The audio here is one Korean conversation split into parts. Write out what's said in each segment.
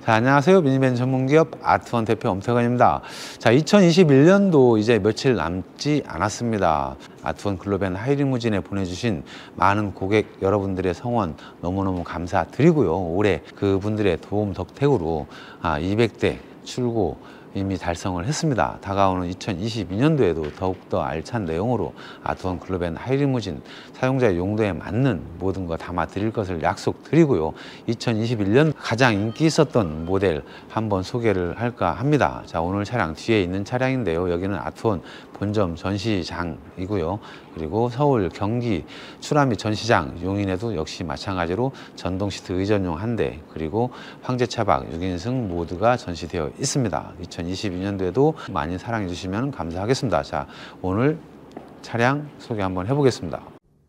자, 안녕하세요. 미니밴 전문기업 아트원 대표 엄태건입니다. 자, 2021년도 이제 며칠 남지 않았습니다. 아트원 글로벤 하이리무진에 보내주신 많은 고객 여러분들의 성원 너무너무 감사드리고요. 올해 그분들의 도움 덕택으로 200대 출고 이미 달성을 했습니다. 다가오는 2022년도에도 더욱더 알찬 내용으로 아트원 글로벤 하이리무진 사용자의 용도에 맞는 모든 거 담아 드릴 것을 약속드리고요. 2021년 가장 인기 있었던 모델 한번 소개를 할까 합니다. 자, 오늘 차량 뒤에 있는 차량인데요. 여기는 아트원 본점 전시장이고요. 그리고 서울, 경기, 추라미 전시장, 용인에도 역시 마찬가지로 전동 시트 의전용 한 대, 그리고 황제차박 6인승 모드가 전시되어 있습니다. 2022년도에도 많이 사랑해 주시면 감사하겠습니다. 자, 오늘 차량 소개 한번 해보겠습니다.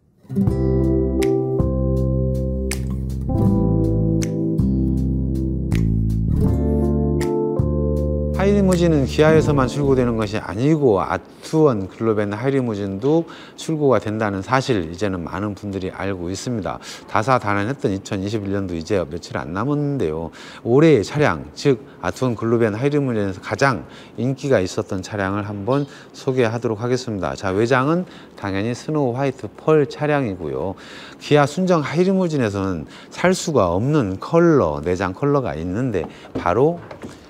하이리무진은 기아에서만 출고되는 것이 아니고 아트원 글로벤 하이리무진도 출고가 된다는 사실 이제는 많은 분들이 알고 있습니다. 다사다난했던 2021년도 이제 며칠 안 남았는데요. 올해의 차량, 즉 아트원 글로벤 하이리무진에서 가장 인기가 있었던 차량을 한번 소개하도록 하겠습니다. 자, 외장은 당연히 스노우 화이트 펄 차량이고요. 기아 순정 하이리무진에서는 살 수가 없는 컬러, 내장 컬러가 있는데 바로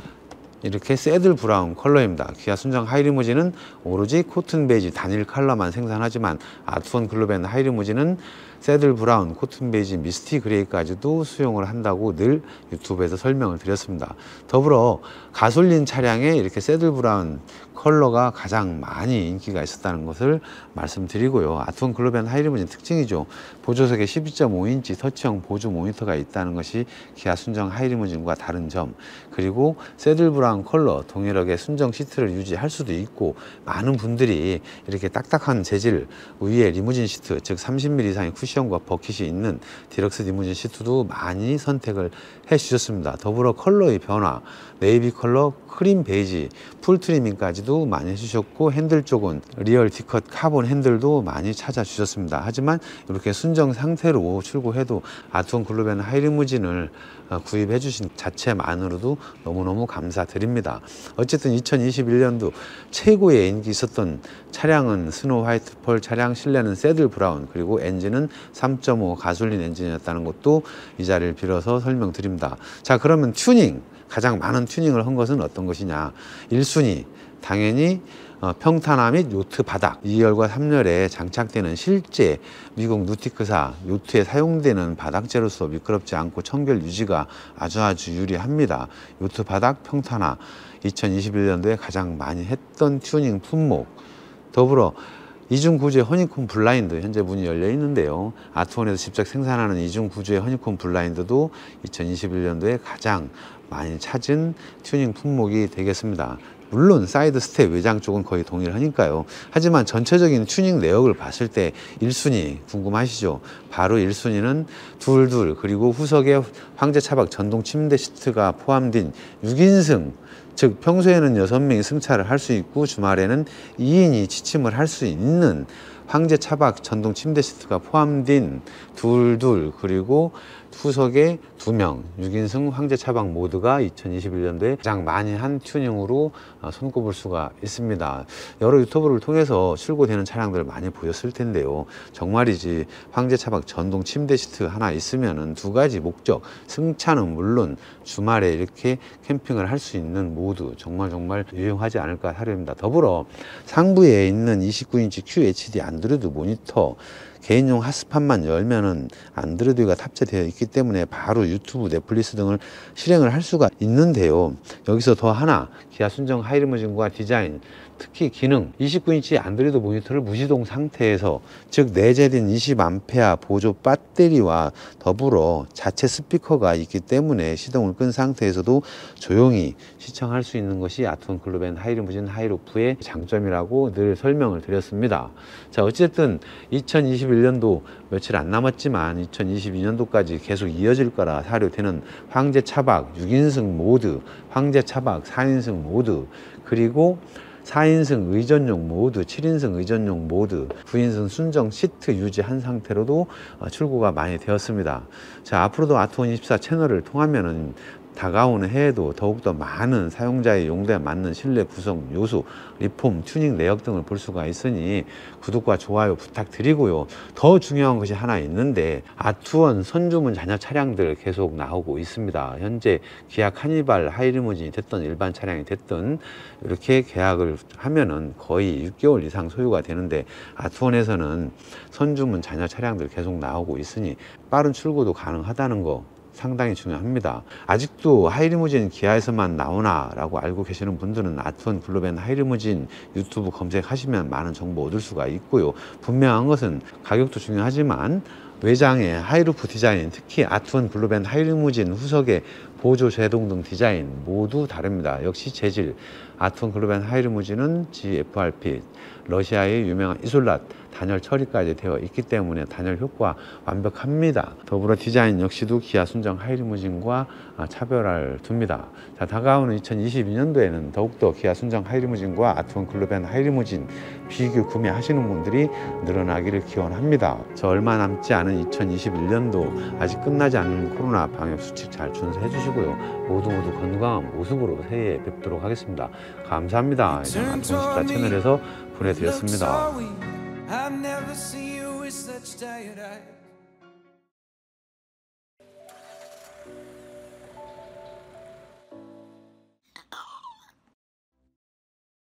이렇게 새들 브라운 컬러입니다. 기아 순정 하이리무진은 오로지 코튼 베이지 단일 컬러만 생산하지만 아트원 글로벤 하이리무진은 새들 브라운, 코튼 베이지, 미스티 그레이까지도 수용을 한다고 늘 유튜브에서 설명을 드렸습니다. 더불어 가솔린 차량에 이렇게 새들 브라운 컬러가 가장 많이 인기가 있었다는 것을 말씀드리고요. 아트원 글로벤 하이리무진 특징이죠. 보조석에 12.5인치 터치형 보조 모니터가 있다는 것이 기아 순정 하이리무진과 다른 점, 그리고 새들 브라운 컬러 동일하게 순정 시트를 유지할 수도 있고, 많은 분들이 이렇게 딱딱한 재질 위에 리무진 시트, 즉 30mm 이상의 쿠션과 버킷이 있는 디럭스 리무진 시트도 많이 선택을 해 주셨습니다. 더불어 컬러의 변화, 네이비 컬러, 크림 베이지, 풀 트리밍까지도 많이 해주셨고, 핸들 쪽은 리얼 D컷 카본 핸들도 많이 찾아주셨습니다. 하지만 이렇게 순정 상태로 출고해도 아트원 글로벤 하이리무진을 구입해 주신 자체만으로도 너무너무 감사드립니다. 어쨌든 2021년도 최고의 인기 있었던 차량은 스노우 화이트 펄 차량, 실내는 새들 브라운, 그리고 엔진은 3.5 가솔린 엔진이었다는 것도 이 자리를 빌어서 설명드립니다. 자, 그러면 튜닝, 가장 많은 튜닝을 한 것은 어떤 것이냐. 1순위 당연히 평탄화 및 요트 바닥, 2열과 3열에 장착되는 실제 미국 누티크사 요트에 사용되는 바닥재로서 미끄럽지 않고 청결 유지가 아주 유리합니다. 요트 바닥 평탄화 2021년도에 가장 많이 했던 튜닝 품목, 더불어 이중 구조의 허니콤 블라인드 현재 문이 열려 있는데요. 아트원에서 직접 생산하는 이중 구조의 허니콤 블라인드도 2021년도에 가장 많이 찾은 튜닝 품목이 되겠습니다. 물론 사이드 스텝 외장 쪽은 거의 동일하니까요. 하지만 전체적인 튜닝 내역을 봤을 때 1순위 궁금하시죠? 바로 1순위는 둘둘, 그리고 후석에 황제차박 전동 침대 시트가 포함된 6인승, 즉 평소에는 6명이 승차를 할 수 있고 주말에는 2인이 취침을 할 수 있는 황제차박 전동 침대 시트가 포함된 둘둘, 그리고 후석에 2명 6인승 황제차박 모드가 2021년도에 가장 많이 한 튜닝으로 손꼽을 수가 있습니다. 여러 유튜브를 통해서 출고되는 차량들 많이 보셨을 텐데요. 정말이지 황제차박 전동 침대 시트 하나 있으면은 두 가지 목적, 승차는 물론 주말에 이렇게 캠핑을 할 수 있는 모드, 정말 유용하지 않을까 하려입니다. 더불어 상부에 있는 29인치 QHD 안드로이드 모니터, 개인용 핫스팟만 열면은 안드로이드가 탑재되어 있기 때문에 바로 유튜브, 넷플릭스 등을 실행을 할 수가 있는데요. 여기서 더 하나, 기아 순정 하이리무진과 디자인, 특히 기능, 29인치 안드로이드 모니터를 무시동 상태에서, 즉 내재된 20A 보조 배터리와 더불어 자체 스피커가 있기 때문에 시동을 끈 상태에서도 조용히 시청할 수 있는 것이 아트원 글로벤 하이리무진 하이루프의 장점이라고 늘 설명을 드렸습니다. 자, 어쨌든 2021년도 며칠 안 남았지만 2022년도까지 계속 이어질 거라 사료되는 황제차박 6인승 모드, 황제차박 4인승 모드, 그리고 4인승 의전용 모드, 7인승 의전용 모드, 9인승 순정 시트 유지한 상태로도 출고가 많이 되었습니다. 자, 앞으로도 아트원24 채널을 통하면은 다가오는 해에도 더욱더 많은 사용자의 용도에 맞는 실내 구성 요소, 리폼, 튜닝 내역 등을 볼 수가 있으니 구독과 좋아요 부탁드리고요. 더 중요한 것이 하나 있는데 아트원 선주문 자녀 차량들 계속 나오고 있습니다. 현재 기아 카니발 하이리무진이 됐든 일반 차량이 됐든 이렇게 계약을 하면은 거의 6개월 이상 소유가 되는데 아트원에서는 선주문 자녀 차량들 계속 나오고 있으니 빠른 출고도 가능하다는 거 상당히 중요합니다. 아직도 하이리무진 기아에서만 나오나 라고 알고 계시는 분들은 아트원 글로벤 하이리무진 유튜브 검색하시면 많은 정보 얻을 수가 있고요. 분명한 것은 가격도 중요하지만 외장의 하이루프 디자인, 특히 아트원 글로벤 하이리무진 후석의 보조 제동 등 디자인 모두 다릅니다. 역시 재질, 아트원 글로벤 하이리무진은 GFRP, 러시아의 유명한 이솔랏 단열 처리까지 되어 있기 때문에 단열 효과 완벽합니다. 더불어 디자인 역시도 기아 순정 하이리무진과 차별화를 둡니다. 자, 다가오는 2022년도에는 더욱더 기아 순정 하이리무진과 아트원 글로벤 하이리무진 비교 구매하시는 분들이 늘어나기를 기원합니다. 저 얼마 남지 않은 2021년도 아직 끝나지 않는 코로나 방역 수칙 잘 준수해 주시고요. 모두 건강한 모습으로 새해에 뵙도록 하겠습니다. 감사합니다. 아트원14 채널에서 보내드렸습니다. I've never seen you with such tired eyes.